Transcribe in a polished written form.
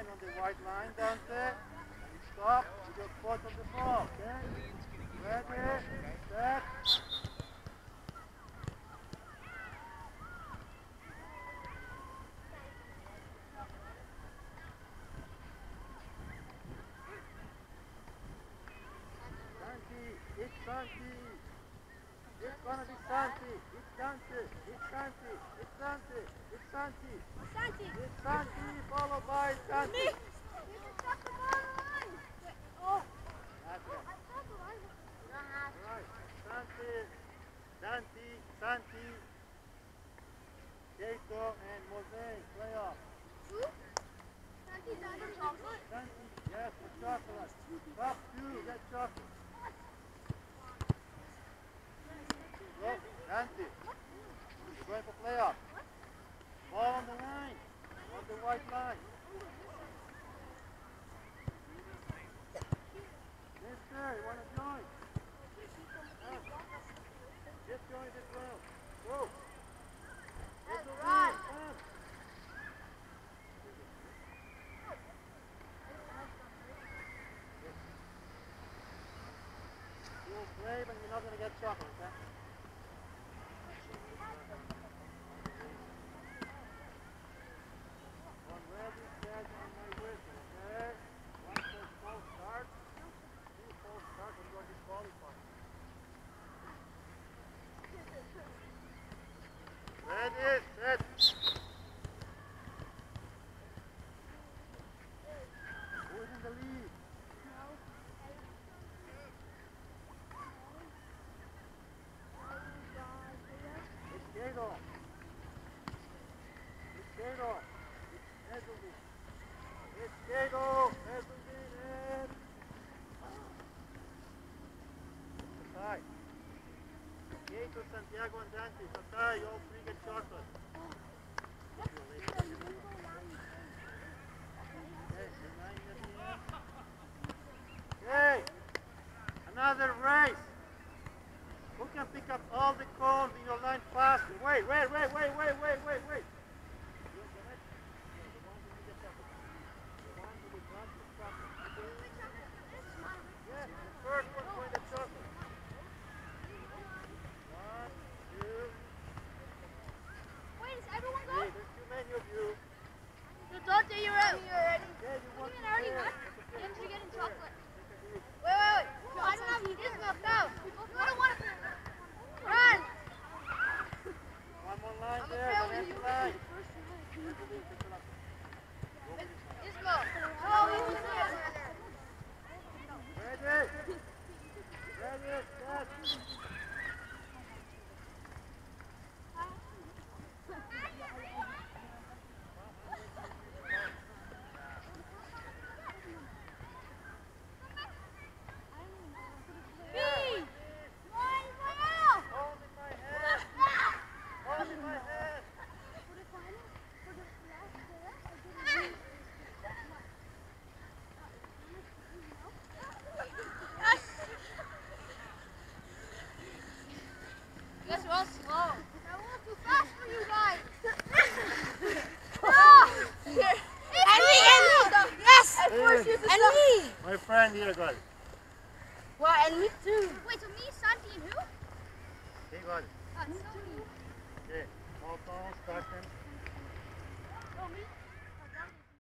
line, on the white line, Dante. And stop with your foot on the ball, okay? Ready, set. Santi, it's Santi. It's gonna be Santi. It's Dante. It's Santi. It's Dante. It's Santi. Santi. It's Santi, followed by Santi. Oh. That's it. I thought the line was... Right. Santi, Santi, Santi, Keito, and Mose. Play off. Who? Santi's under chocolate? Santi, yes, the chocolate. Top two, get chocolate. Look, Santi. You're going for playoff. Ball on the line. On the white line. Mister, you want to join? Just join this round. Go. That's right. You'll play, but you're not going to get chocolate, okay? On ready, set, on my whistle, okay? Once the ball starts, two balls start, and you're disqualified. Ready, set. Who's in the lead? It's Gato. It's Gato. It's Ezelvin. It's Gato. Ezelvin and... Satai. Gato, Santiago, and Dante. Satai, all three get chocolate. Okay, another race. Who can pick up all the cones in your line faster? Wait. Yes, the first one's going to chocolate. 1, 2, Wait, is everyone 3. going? There's too many of you. So Dante, you're out. Okay, you want to already share. won? It's okay. Didn't you get in chocolate? Take a seat. Wait. No, I don't have this milk. Go. I don't want to. Run. One more line I'm there, afraid the empty you line. This milk. Oh, this is it. Ready? Ready, set. B. One, Hold in my hand. Hold in my hand. You guys are all slow. I went too fast for you guys. Oh! And me. Yes! And me. My friend here, guys. Well, and me too. Wait, so me, Santi, and who? Hey, guys. Sony. Okay, all cones, start them. Oh, me?